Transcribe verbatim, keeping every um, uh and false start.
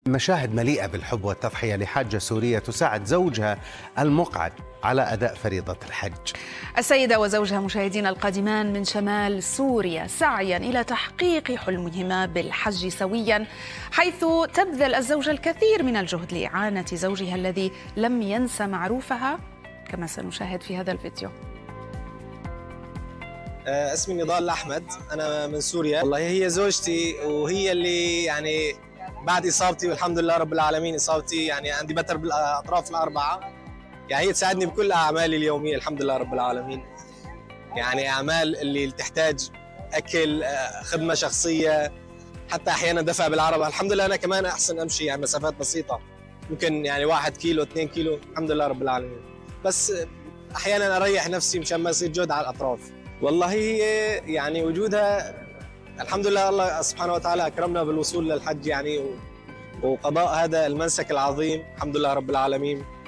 مشاهد مليئة بالحب والتضحية لحاجة سورية تساعد زوجها المقعد على أداء فريضة الحج. السيدة وزوجها مشاهدينا القادمان من شمال سوريا سعيا إلى تحقيق حلمهما بالحج سويا، حيث تبذل الزوجة الكثير من الجهد لإعانة زوجها الذي لم ينسى معروفها، كما سنشاهد في هذا الفيديو. اسمي نضال أحمد، أنا من سوريا. والله هي زوجتي وهي اللي يعني بعد إصابتي والحمد لله رب العالمين إصابتي يعني عندي بتر بالأطراف الأربعة، يعني هي تساعدني بكل أعمالي اليومية الحمد لله رب العالمين. يعني أعمال اللي تحتاج أكل، خدمة شخصية، حتى أحيانا دفع بالعربة. الحمد لله أنا كمان أحسن أمشي يعني مسافات بسيطة، ممكن يعني واحد كيلو اثنين كيلو الحمد لله رب العالمين، بس أحيانا أريح نفسي مشان ما يصير جهد على الأطراف. والله هي يعني وجودها الحمد لله الله سبحانه وتعالى أكرمنا بالوصول للحج يعني وقضاء هذا المنسك العظيم الحمد لله رب العالمين.